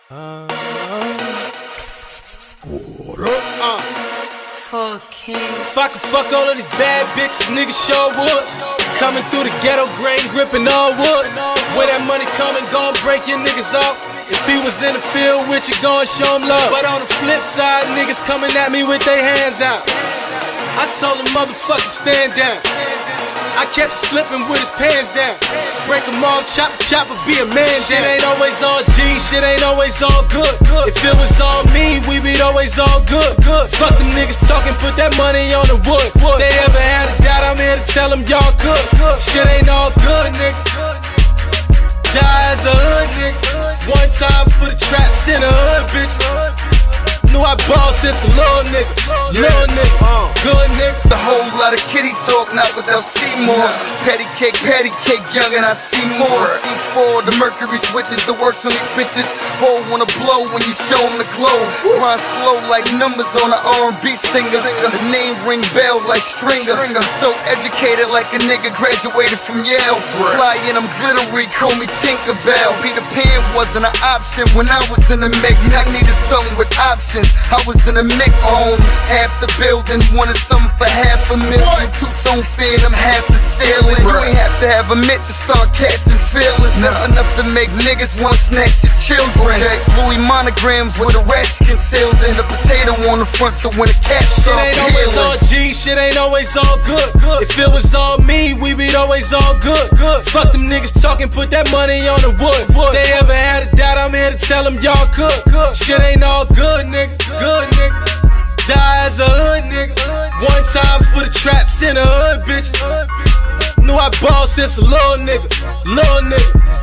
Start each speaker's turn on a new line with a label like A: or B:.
A: If I could fuck all of these bad bitches, niggas sure would. Coming through the ghetto, grain gripping all wood. Where that money coming, gon' break your niggas off. If he was in the field with you, gon' show him love. But on the flip side, niggas coming at me with their hands out. I told them motherfuckers stand down. I kept him slipping with his pants down. Break them off, chop, be a man. Shit ain't always all G, shit ain't always all good. If it was all me, we be always all good. Fuck them niggas talking, put that money on the wood. They ever had a doubt, I'm here to tell them y'all good. Shit ain't all good, nigga. Die as a hood, nigga. One time for the traps in the hood, bitch. Knew I ball since a little nigga, good nigga.
B: The whole lot of kitty talk, not without Seymour. Patty cake, young and I see more. C4, the mercury switches, the worst on these bitches. Whole wanna blow when you show them the glow. Grind slow like numbers on an R&B singer. The name ring bell like Stringer. So educated like a nigga graduated from Yale. Fly in them glittery, call me Tinkerbell. Peter Pan wasn't an option when I was in the mix. I needed something with options. I was in a mix on half the building, wanted something for $500,000. Two-tone phantom, half the ceiling. You ain't have to have a mitt to start catching feelings. That's enough to make niggas wanna snatch your children. Louis monograms with a ratchet concealed in the potato on the front, so when the cash start peeling. Shit ain't always all
A: G, shit ain't always all good. If it was all me, we be always all good. Fuck them niggas talking, put that money on the wood. They ever had a doubt, I'm here to tell them y'all good. Shit ain't all good, nigga. Good nigga. Die as a hood nigga. One time for the traps in the hood, bitch. Knew I ball since a little nigga.